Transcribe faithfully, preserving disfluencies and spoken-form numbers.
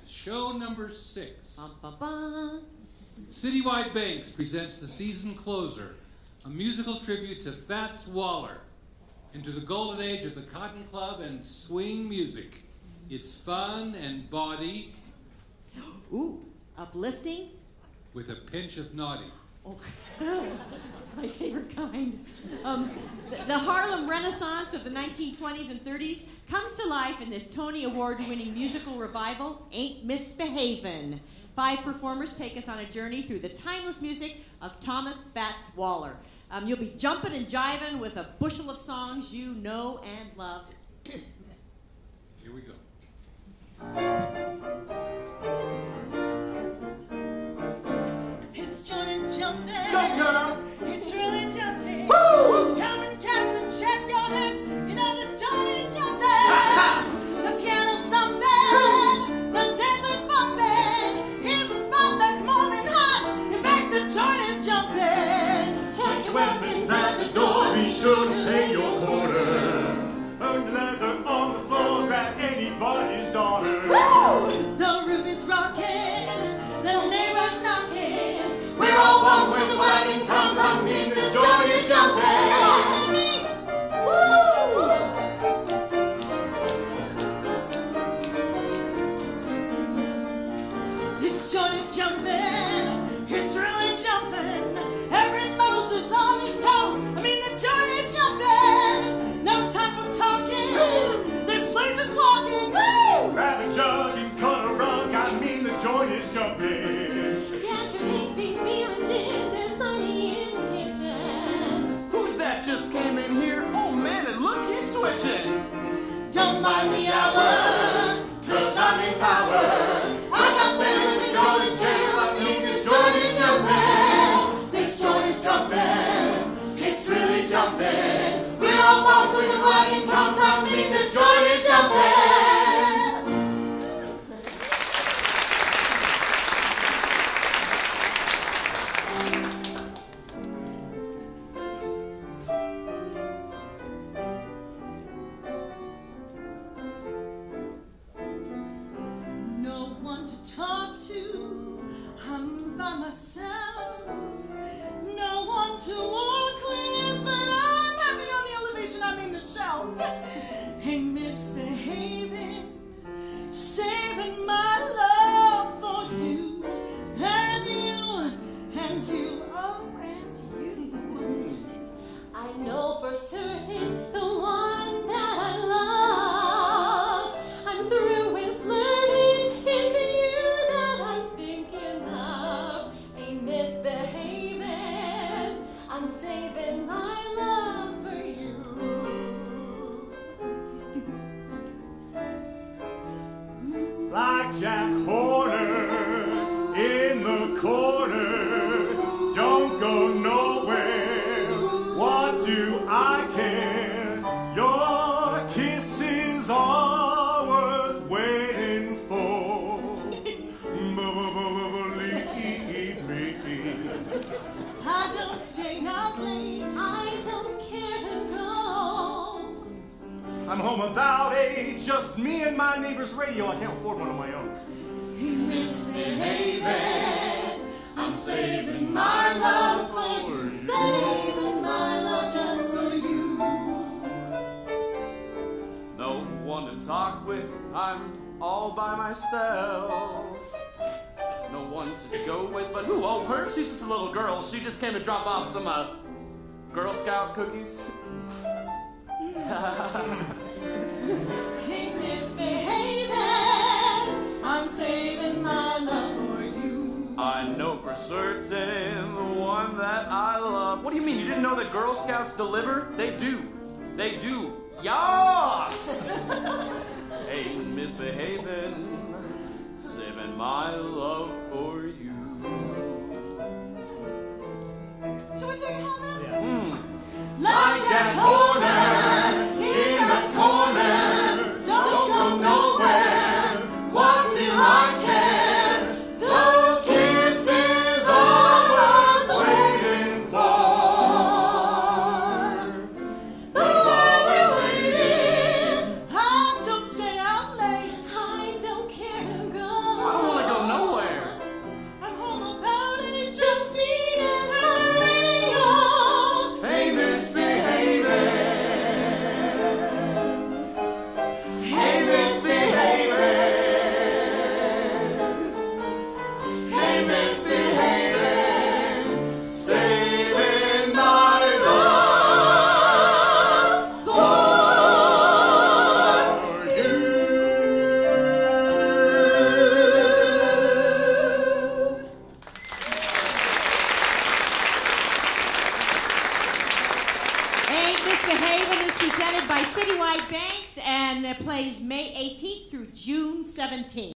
show number six. Ba, ba, ba. Citywide Banks presents the season closer, a musical tribute to Fats Waller and to the golden age of the Cotton Club and swing music. It's fun and bawdy. Ooh, uplifting? With a pinch of naughty. Oh, that's my favorite kind. Um, the, the Harlem Renaissance of the nineteen twenties and thirties comes to life in this Tony Award-winning musical revival, Ain't Misbehavin'. Five performers take us on a journey through the timeless music of Thomas Fats Waller. Um, you'll be jumping and jiving with a bushel of songs you know and love. Here we go. This joint is jumping. Jump, girl! It's really jumping. Woo! Come and cats and check your hands. You know this joint is jumping. The piano's thumping. The dancer's bumping. Here's a spot that's more than hot. In fact, the joint is jumping. Check your weapons at the door. Be sure to pay your quarter. Earned leather on the floor. Grab anybody's daughter. Woo! The roof is rocking. The neighbors knocking. We're all bums when the wagon comes. I mean, this joint is jumping. Come on, Jamie! Woo! This joint is jumping. It's really jumping. Every mouse is on his toes. I mean, the joint is jumping. No time for talking. This place is walking. Woo! Grab a jug and cut a rug. I mean, the joint is jumping. Get your big feet, beer and gin. There's money in the kitchen. Who's that just came in here? Oh man, and look, he's switching. Don't mind the hour, cause I'm in power. I got bail if you go to jail. I mean, this joint is jumping. This joint is jumping. It's really jumping. We're all bums when the wagon comes. I mean, this joint is jumping. No one to talk to, I'm by myself. No one to walk with, but I'm happy on the elevation, I mean the shelf. Ain't misbehaving, saving my love for you, and you, and you, oh, and you. I know for certain the one that I love. I'm through with flirting, it's you that I'm thinking of. Ain't misbehaving, I'm saving my love for you. Like Jack Horner in the corner. Don't go nowhere. What do I care? Your kisses are worth waiting for. Believe me. I don't stay out late. I don't care to go. I'm home about eight. Just me and my neighbor's radio. I can't afford one of my own. He misbehaving. I'm saving my love for you. Saving my love just for you. No one to talk with, I'm all by myself. No one to go with, but who? Oh, her? She's just a little girl. She just came to drop off some, uh, Girl Scout cookies. He misbehaving. I'm saving my love for you. I know for certain the one that I love. What do you mean? You didn't know that Girl Scouts deliver? They do. They do. Yas! Ain't misbehaving, saving my love for you. Shall we take it home now? Yeah. Mm. Like Jack Horner in the corner. Don't go nowhere. What do I care? Those kisses are worth waiting for. But while we're waiting, I don't stay out late. I don't care to go. presented by Citywide Banks, and it plays May eighteenth through June seventeenth.